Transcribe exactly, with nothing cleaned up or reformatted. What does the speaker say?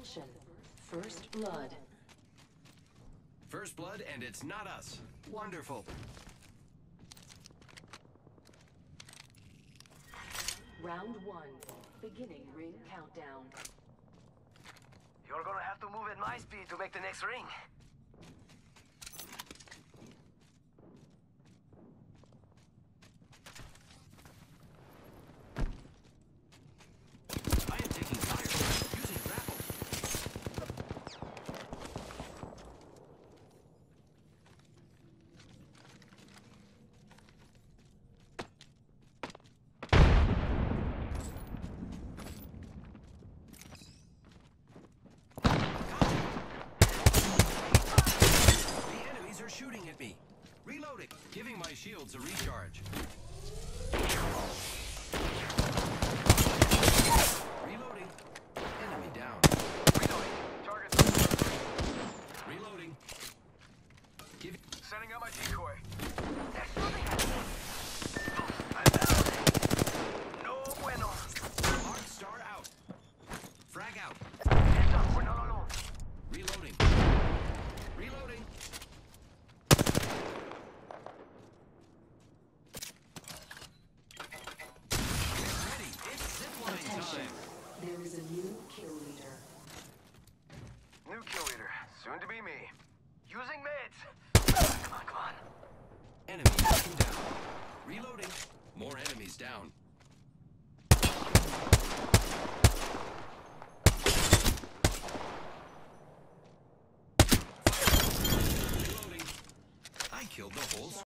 Propulsion. First blood. First blood, and it's not us. Wonderful. Round one. Beginning ring countdown. You're gonna have to move at my speed to make the next ring. I am taking fire. Using grapple. Shooting at me. Reloading. Giving my shields a recharge. Reloading. Enemy down. Reloading. Target. Reloading. Giving. Setting up my decoy. There's something happening. I'm down. No bueno. Arc star out. Frag out. Hands up. We're not alone. Reloading. Reloading. There is a new kill leader. New kill leader. Soon to be me. Using meds. Come on, come on. Enemy taken down. Reloading. More enemies down. Reloading. I killed the whole